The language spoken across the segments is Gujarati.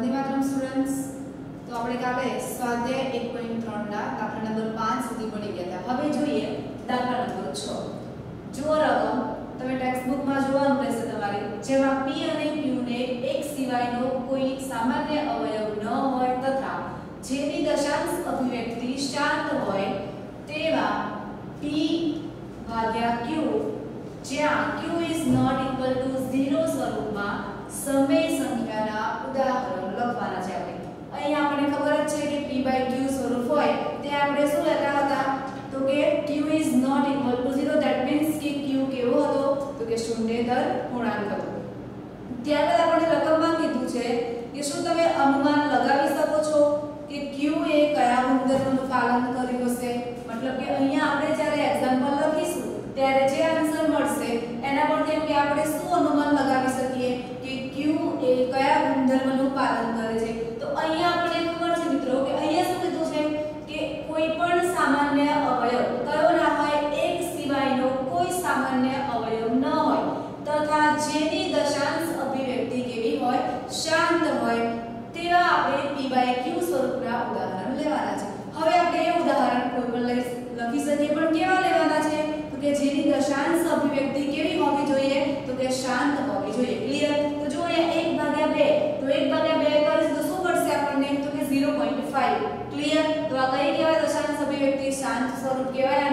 वंदे मातरम स्टूडेंट्स। तो આપણે કાલે સ્વાધ્યાય 1.3 ના દાખલા નંબર 5 સુધી ભણી ગયા હતા। હવે જોઈએ દાખલા નંબર 6। જો રકમ તમે ટેક્સ્ટ બુકમાં જોવાનું રહેશે તમારે, જેમાં p અને q ને એક સિવાયનો કોઈ સામાન્ય અવયવ ન હોય તથા જેની દશાંશ અભિવ્યક્તિ શાંત હોય તેવા p ભાગ્યા q જ્યાં q is not equal to 0 સ્વરૂપમાં સમય સંખ્યાના ઉદાહરણ લખવાના છે। આપણે અહીં આપણને ખબર જ છે કે p/q સ્વરૂપ હોય તે આપણે શું લેતા હતા તો કે q is not equal to 0, that means કે q કેવો હતો તો કે શૂન્યેતર પૂર્ણાંક હતો। ત્યારબાદ આપણે રકમમાં કીધું છે કે શું તમે અનુમાન લગાવી શકો છો કે q એ કયા ગુણધર્મનું પાલન કર્યું હશે। મતલબ કે અહીંયા આપણે જ્યારે એક્ઝામ્પલ લખીશું ત્યારે જે આન્સર મળશે એના પરથી કે આપણે શું અનુમાન લગાવી શકીએ કે q એ કયા ગુણધર્મનું પાલન કરે છે। તો અહીંયા આપણે ખબર છે મિત્રો કે અહીંયા શું કીધું છે કે કોઈ પણ સામાન્ય અવયવ કયો ના હોય, એક સિવાયનો કોઈ સામાન્ય અવયવ ન હોય તથા જેની દશાંશ અભિવ્યક્તિ કેવી હોય, શાંત હોય તેવા આપણે p/q સ્વરૂપના ઉદાહરણ લેવાના છે। હવે આપણે એ ઉદાહરણ કોઈ પણ લખી શકીએ, પણ કેવા લેવાના છે તો કે જેની દશાંશ અભિવ્યક્તિ કેવી હોવી જોઈએ તો કે શાંત હોવી જોઈએ। ક્લિયર? તો જો અહીંયા 1/2 તો 1/2 કરીશું તો શું મળશે આપણને તો કે 0.5। ક્લિયર? તો આ કઈ કહેવાય દશાંશ અભિવ્યક્તિ, શાંત સ્વરૂપ કહેવાય।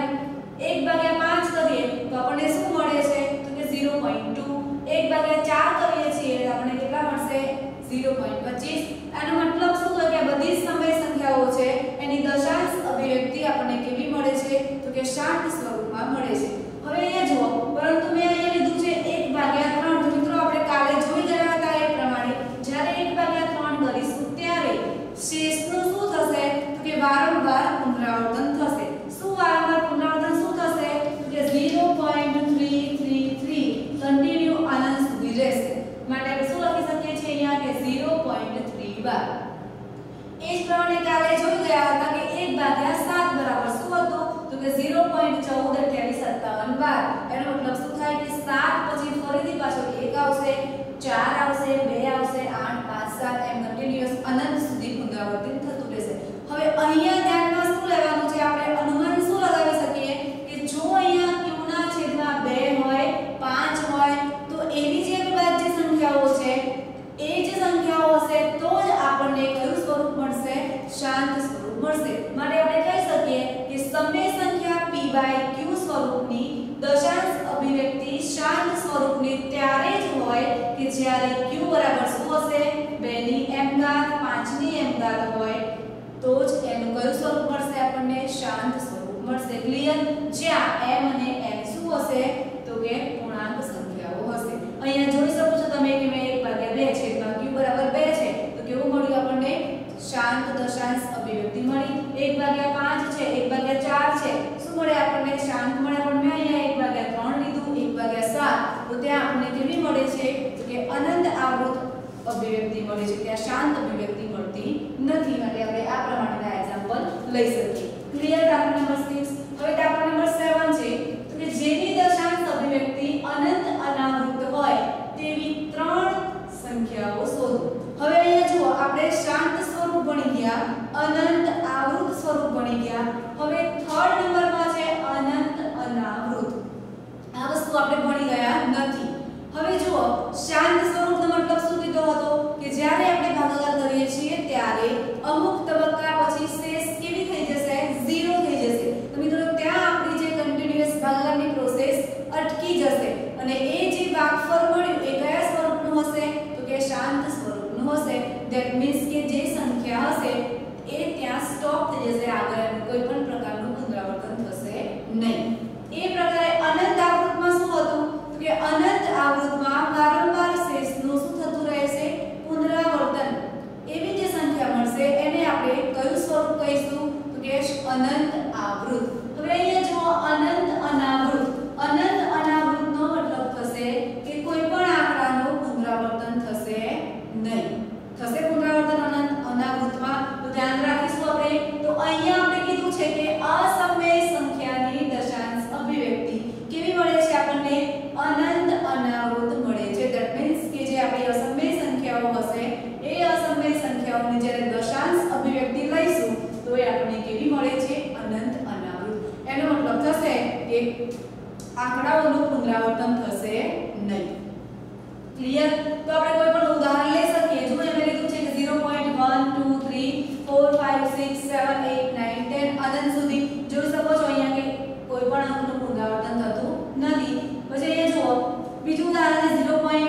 1/5 કરીએ તો આપણને શું મળે છે તો કે 0.2। 1/4 કરીએ છીએ તો આપણને કેટલા મળશે 0.25। આનો મતલબ શું થાય કે આ બધી સમય સંખ્યાઓ છે એની દશાંશ અભિવ્યક્તિ આપણને કેવી મળે છે તો કે શાંત સ્વરૂપમાં મળે છે। હવે અહીંયા જુઓ, પરંતુ મેં અહીંયા લીધું છે 1/3। તો મિત્રો આપણે કાલે જોઈ ગયા હતા એ પ્રમાણે જ્યારે 1/3 કરીશું ત્યારે શેષનું શું થશે તો કે વારંવાર પુનરાવર્તન થશે। શું વારંવાર પુનરાવર્તન શું થશે તો કે 0.333 કન્ટિન્યુ અનંત સુધી રહેશે। માટે આપણે શું લખી શકીએ છીએ અહીંયા કે 0.3 બાર। એ જ પ્રમાણે કાલે જોઈ ગયા હતા કે 1/7 બરાબર શું હતું તો કે 0.142857 બાર। એનો મતલબ શું થાય કે 7 પછી ફરીથી પાછો 1 આવશે, 4 આવશે, 2 આવશે, 8, 5, 7 એમ કન્ટિન્યુઅસ અનંત સુધી પુનરાવર્તિત થતું રહેશે। હવે અહીંયા ધ્યાનમાં શું લેવાનું છે, આપણે અનુમાન શું લગાવી શકીએ કે જો અહીંયા q ના છેદમાં 2 હોય, 5 હોય તો એવી જે અવિભાજ્ય સંખ્યાઓ છે એ જે સંખ્યાઓ હશે તો જ આપણને કયું સ્વરૂપ મળશે, શાંત સ્વરૂપ મળશે। માટે આપણે કહી શકીએ કે સમય સંખ્યા p/q સ્વરૂપની દશાંશ અભિવ્યક્તિ શાંત સ્વરૂપની ત્યારે જ હોય કે જ્યારે q બરાબર શું હશે 2 ની m ઘાત 5 ની m ઘાત હોય તો જ એનું કયું સ્વરૂપ મળશે આપણને, શાંત સ્વરૂપ મળશે। ક્લિયર? જ્યાં m અને n શું હશે તો કે પૂર્ણાંક સંખ્યાઓ હશે। અહીંયા જોઈ શકો છો તમે કે મેં 1/2 છે તો q બરાબર 2 છે તો કેવું મળ્યું આપણને, શાંત દશાંશ અભિવ્યક્તિ મળી। 1/5 છે, 1/4 છે, શું મળે આપણને, શાંત મળે। પણ મેં અહીંયા 1/3 લીધું, 1/7 તો ત્યાં આપણને કેવી મળે છે તો કે અનંત આવૃત અભિવ્યક્તિ મળે છે, ત્યાં શાંત અભિવ્યક્તિ મળતી નથી। માટે આપણે આ પ્રમાણેના એક્ઝામ્પલ લઈ શકીએ। ક્લિયર? દાખલા નંબર 6। હવે દાખલા નંબર 7 છે તો કે જેની દશાંશ અભિવ્યક્તિ અનંત અનાવૃત હોય તેવી 3 સંખ્યાઓ શોધો। હવે અહીંયા જુઓ, આપણે શાંત સ્વરૂપ ભણી ગયા, અનંત આવૃત સ્વરૂપ ભણી ગયા, હવે થર્ડ નંબરમાં છે અનંત અનાવૃત। આ વસ્તુ આપણે ભણી ગયા નથી। હવે જુઓ, શાંત સ્વરૂપનો મતલબ શું કીધો હતો કે જ્યારે આપણે ભાગાકાર કરીએ છીએ ત્યારે અમુક તબક્કા પછી શેષ કેવી થઈ જશે, 0 થઈ જશે। તો મિત્રો ત્યાં આપણી જે કન્ટિન્યુઅસ ભાગાકારની પ્રોસેસ અટકી જશે અને એ જે ભાગફળ મળ્યું એ કયા સ્વરૂપનું હશે તો કે શાંત સ્વરૂપનું હશે। ધેટ મીન્સ કે જે સંખ્યા હશે એ ત્યાં સ્ટોપ થઈ જશે, આગળ કોઈ પણ પ્રકારનું પુનરાવર્તન થશે નહીં। એ પ્રકારે અનંત આવૃતમાં શું હતું તો કે અનંત આવૃતમાં વારંવાર શેષનું શું થતું રહેશે, પુનરાવર્તન। એવી જે સંખ્યા મળશે એને આપણે કયું સ્વરૂપ કહીશું તો કે અનંત આવૃત। હવે અહીંયા જો અનંત અનાવૃત, અનંત અનાવૃતનો મતલબ થશે કે કોઈ પણ આંકડાનું પુનરાવર્તન થશે નહીં। થશે પુનરાવર્તન અનંત અનાવૃતમાં? તો ધ્યાન રાખીશું આપણે। તો અહીંયા આપણે કીધું છે કે અસમય સંખ્યાની દશાંશ અભિવ્યક્તિ કેવી મળે છે આપણને, અનંત અનાવૃત આંકડાઓનું પુનરાવર્તન થશે નહીં. ક્લિયર? તો આપણે કોઈ પણ ઉદાહરણ લઈ શકીએ. જો મેં લીધું છે કે 0.1 2 3 4 5 6 7 8 9 10 અનંત સુધી જોઈ શકો છો અહીંયા કે કોઈ પણ અંકનું પુનરાવર્તન થતું નથી. પછી અહીંયા જુઓ બીજું ઉદાહરણ છે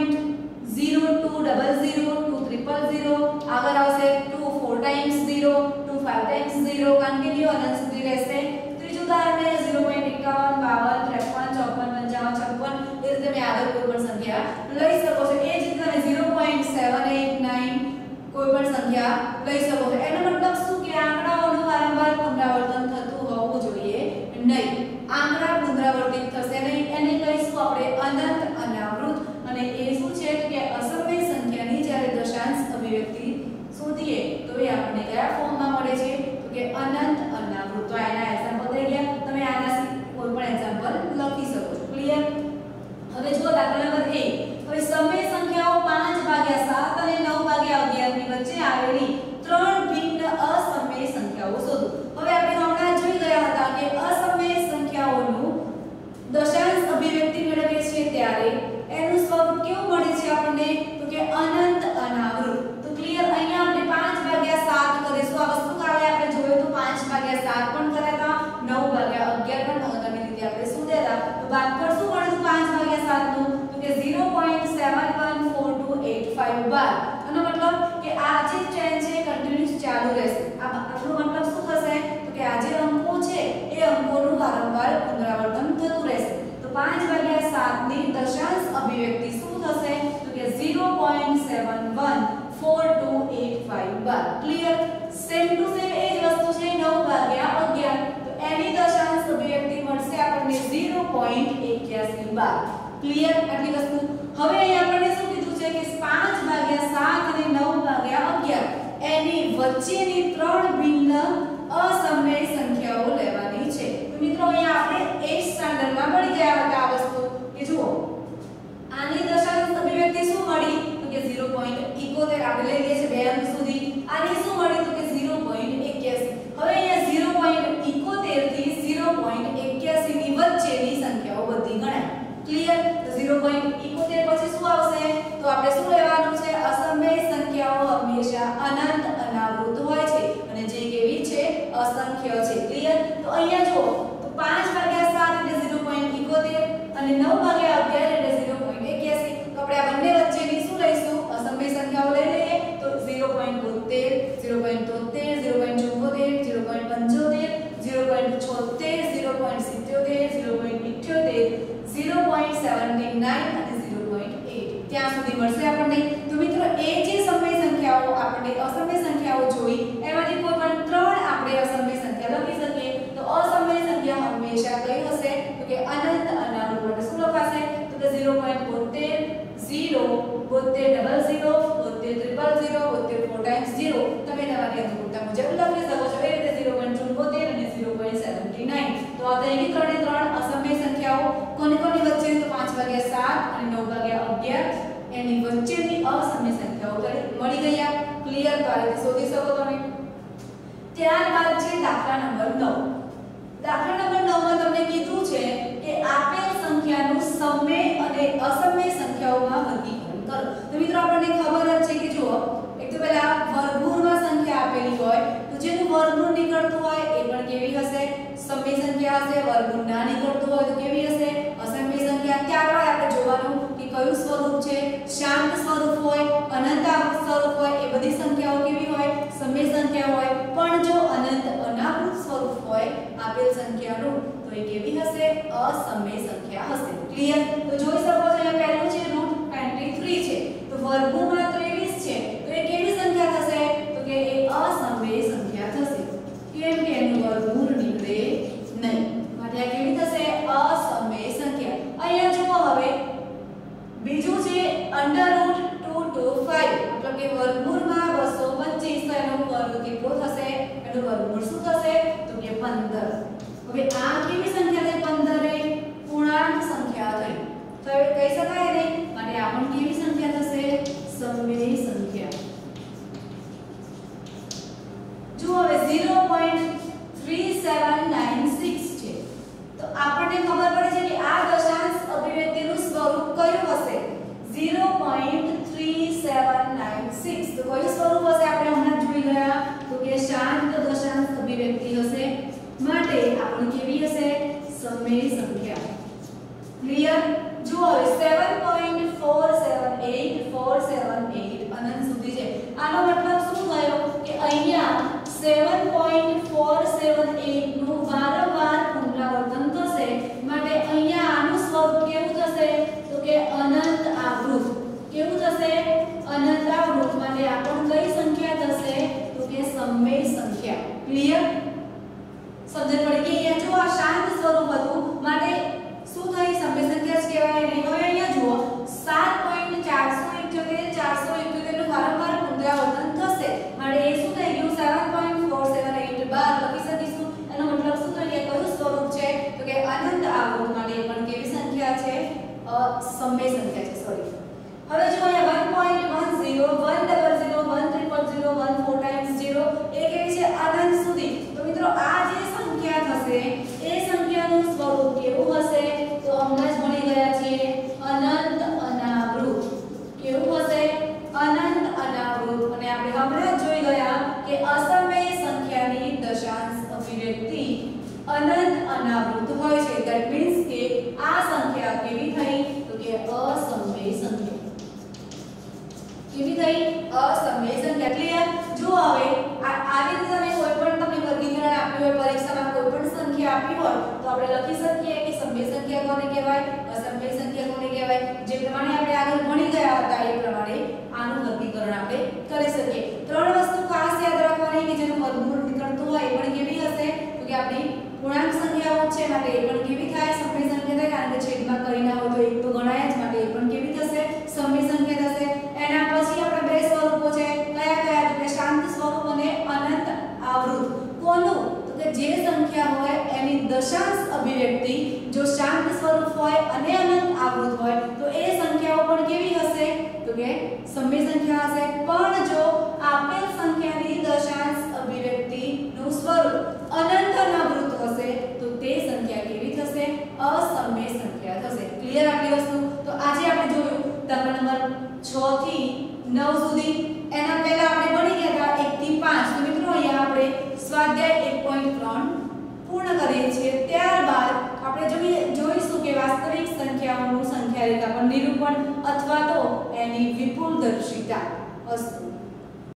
0.0200 આગળ આવશે 2 4 ટાઈમ્સ 0 2 5 ટાઈમ્સ 0 કન્ટિન્યુ અનંત સુધી રહેશે. ત્રીજું ઉદાહરણ છે 0.51 52 53 54 55 56 એ રીતે મેં આગળ કોઈ પણ સંખ્યા લઈ શકો છો. એ જ રીતે તમે 0.789 કોઈ પણ સંખ્યા લઈ શકો છો. એનો મતલબ શું કે આંકડાઓનું વારંવાર પુનરાવર્તન થતું હોવું જોઈએ નહીં. આંકડા પુનરાવર્તિત થશે નહીં. એને કહીશું આપણે અનંત અનાવૃત. અને એ શું છે કે અસમય સંખ્યાની જ્યારે દશાંશ અભિવ્યક્તિ શોધીએ તો એ આપણને કયા ફોર્મમાં મળે છે તો કે અનંત અનાવૃત. તો એના એક્ઝામ્પલ થઈ ગયા. તમે આના કોઈ પણ એક્ઝામ્પલ લખી શકો છો. ક્લિયર? હવે જો દાખલા નંબર 1. હવે સમય સંખ્યાઓ 5/7 અને 9/11 ની વચ્ચે આવેલી ત્રણ ભિન્ન અસમય સંખ્યાઓ શોધો. હવે આપણે હમણાં જોઈ ગયા હતા કે અસમય સંખ્યાઓનું દશાંશ અભિવ્યક્તિ મેળવીએ છીએ ત્યારે એનું સ્વરૂપ કેવું મળે છે આપણને તો કે અનંત અનાવૃત. તો ક્લિયર? અહીંયા આપણે 5/7 કરીશું. આ વસ્તુ કાલે આપણે જોયું તો 5/7 પણ કર્યા હતા, 9/11 પણ અગામી રીતે આપણે શોધ્યા હતા. તો ભાગફળ શું મળ્યું 5/7 નું તો કે 0.714285 બાર. આનો મતલબ કે આ જે ટ્રેન્ડ છે કન્ટિન્યુઅસ ચાલુ રહેશે. આનો મતલબ શું થશે તો કે આ જે અંકો છે એ અંકોનું વારંવાર પુનરાવર્તન થતું રહેશે. તો 5/7 ની દશાંશ અભિવ્યક્તિ શું થશે તો કે 0.714285 બાર. ક્લિયર? સેમ ટુ સેમ એ જ વસ્તુ છે 9/11. તો એની દશાંશ અભિવ્યક્તિ મળશે આપણને 0.81 બાર. ક્લિયર? આટલી વસ્તુ. હવે અહીં આપણને શું કીધું છે કે 5/7 અને 9/11 એની વચ્ચેની ત્રણ ભિન્ન અસમય સંખ્યાઓ લેવાની છે. તો મિત્રો અહીંયા આપણે 8th સ્ટાન્ડર્ડમાં ભણી ગયા હતા આ વસ્તુ કે જુઓ આની દશાંશ અભિવ્યક્તિ શું મળી તો કે 0.71 આપણે લઈ લઈએ છીએ બે અંક સુધી. આની શું મળી તો કે 0.81. હવે અહીંયા 0.71 થી 0.81 ની વચ્ચેની સંખ્યાઓ બધી ગણાય. ક્લિયર? તો 0.71 પછી શું આવશે તો આપણે શું લેવાનું છે અસમય સંખ્યાઓ હંમેશા અનંત અનાવૃત હોય છે અને જે કેવી છે અસંખ્ય છે. ક્લિયર? તો અહીંયા જુઓ તો 5/7 એટલે 0.71 અને 9/11 એટલે 0.81. તો આપણે આ બંને વચ્ચેની શું લઈશું અસમય સંખ્યાઓ લઈ લઈએ તો 0.72 0.73 0.74 0.75 0.76 0.77 0.79 અને 0.8 ત્યાં સુધી મળશે આપણને. તો મિત્રો એ જે સમય સંખ્યાઓ આપણે અસમય સંખ્યાઓ જોઈ એમાંથી કોઈ પણ ત્રણ આપણે અસમય સંખ્યા લખી શકીએ. તો અસમય સંખ્યા હંમેશા કઈ હશે તો કે અનંત અનાવૃત. માટે શું લખાશે તો કે 0.72 0 72 00 72 000 72 4 ટાઈમ્સ 0 તમે તમારી અનુકૂળતા મુજબ લખી શકો છો. એ રીતે 0.74 અને 0.79. તો આ થઈ ત્રણે ત્રણ અસમય સંખ્યાઓ. કોની કોની વચ્ચે તો 5/7 અને 9/11 એની વચ્ચેની અસમય સંખ્યાઓ મળી ગયા. ક્લિયર? તો આ રીતે શોધી શકો તમે. ત્યારબાદ છે દાખલા નંબર 9. દાખલા નંબર 9 માં તમને કીધું છે કે આપેલ સંખ્યાનું સમય અને અસમય સંખ્યાઓમાં વર્ગીકરણ કરો. તો મિત્રો આપણને ખબર જ છે કે જુઓ એક તો પહેલા વર્ગમૂળમાં સંખ્યા આપેલી હોય તો જેનું વર્ગમૂળ નીકળતું હોય એ પણ કેવી હશે સમય સંખ્યા હશે. વર્ગમૂળ ના નીકળતું હોય તો કેવી હશે અસમય સંખ્યા. ત્યારબાદ આપણે જોવાનું કે કયું સ્વરૂપ છે શાંત સ્વરૂપ હોય અનંત સ્વરૂપ હોય એ બધી સંખ્યાઓ કેવી હોય સમય સંખ્યા હોય. પણ જો અનંત અનાવૃત સ્વરૂપ હોય આપેલ સંખ્યાનું તો એ કેવી હશે અસમય સંખ્યા હશે. ક્લિયર? તો જોઈ શકો છો અહીંયા પહેલું છે √23 છે તો વર્ગમૂળમાં 23 છે તો એ કેવી સંખ્યા થશે તો કે એ અસમય સંખ્યા થશે. કેમ કે એનું વર્ગમૂળ નીકળે નહીં. માટે આ કેવી થશે અસમય સંખ્યા. અહીંયા જુઓ હવે બીજું છે √225 મતલબ કે વર્ગમૂળમાં 225 તો એનો વર્ગ કેટલો થશે એનું વર્ગમૂળ શું થશે તો કે 15. હવે આ કેવી સંખ્યા થઈ 15 એ પૂર્ણાંક સંખ્યા થઈ તો હવે કહી શકાય ને માટે આ પણ કેવી સંખ્યા થશે સમય સંખ્યા. જુઓ હવે 0.3796 છે તો આપણને ખબર પડે છે કે આ દશાંશ 7.478 નું વારંવાર પુનરાવર્તન થશે માટે અહીંયા આનું સ્વરૂપ કેવું થશે તો કે અનંત આવૃત કેવું થશે અનંત આવૃત માટે આ પણ કઈ સંખ્યા થશે તો કે સમમેય સંખ્યા ક્લિયર સમજણ પડી કે અહીંયા જો આ શાંત સ્વરૂપ હતું માટે શું થઈ સમમેય સંખ્યા જ કહેવાય નહીં હવે અહીંયા જુઓ 7.478 નું વારંવાર પુનરાવર્તન થશે માટે એ શું થઈ ગયું 7.478 બાર લખી શકીશું એનો મતલબ શું થઈ ગયું કયું સ્વરૂપ છે તો કે અનંત આવૃત માટે પણ કેવી સંખ્યા છે સમમેય સંખ્યા છે સોરી હવે જો અહીંયા 1.10 100 100 1 0 એ કેવી છે અનંત સુધી તો મિત્રો આ જે સંખ્યા થશે એ સંખ્યાનું સ્વરૂપ કેવું હશે તો હમણાં જ ભણી ગયા છીએ અનંત અનાવૃત કેવું હશે અનંત અનાવૃત અને આપણે હમણાં જ જોઈ ગયા કે અસમય સંખ્યાની દશાંશ અભિવ્યક્તિ અનંત અનાવૃત હોય છે ધેટ મીન્સ કે આ સંખ્યા કેવી થઈ તો કે અસમય સંખ્યા કેવી થઈ અસમય સંખ્યા ક્લિયર જો હવે આવી રીતે તમે કોઈ પણ તમને વર્ગીકરણ આપ્યું હોય પરીક્ષામાં કોઈ પણ સંખ્યા આપી હોય તો આપણે લખી શકીએ કે સમય સંખ્યા કોને કહેવાય અસમય સંખ્યા કોને કહેવાય જે પ્રમાણે આપણે આગળ ભણી ગયા હતા એ પ્રમાણે આનું વર્ગીકરણ આપણે કરી શકીએ ત્રણ વસ્તુ ખાસ યાદ રાખવાની કે જેનું વર્ગમૂળ નીકળતું હોય એ પણ કેવી હશે તો કે આપણી પૂર્ણાંક સંખ્યાઓ છે માટે એ પણ કેવી થાય સમય સંખ્યા થાય કારણ કે છેદમાં કરી ના હોય તો એક તો ગણાય જ માટે એ પણ કેવી થશે સમય સંખ્યા થશે એના પછી આપણા બે સ્વરૂપો છે કયા કયા તો કે શાંત સ્વરૂપ અને અનંત આવૃત કોનું તો કે જે સંખ્યા હોય એની દશાંશ અભિવ્યક્તિ જો શાંત સ્વરૂપ હોય અને અનંત આવૃત હોય તો એ સંખ્યાઓ પણ કેવી હશે તો કે સમય સંખ્યા હશે પણ જો આપેલ સંખ્યાની દશાંશ અભિવ્યક્તિ નું સ્વરૂપ અનંત અનાવૃત હશે તો તે સંખ્યા કેવી થશે અસમય સંખ્યા થશે ક્લિયર આટલી વસ્તુ તો આજે આપણે જોયું દાખલા નંબર 6 થી 9 સુધી એના પહેલા આપણે ભણી ગયા હતા 1 થી 5 તો મિત્રો અહીંયા આપણે સ્વાધ્યાય 1.3 પૂર્ણ કરીએ છીએ ત્યારબાદ આપણે જોઈશું કે વાસ્તવિક સંખ્યાઓનું સંખ્યા રેખાપણ નિરૂપણ અથવા તો એની વિપુલદર્શિતા અસ્તુ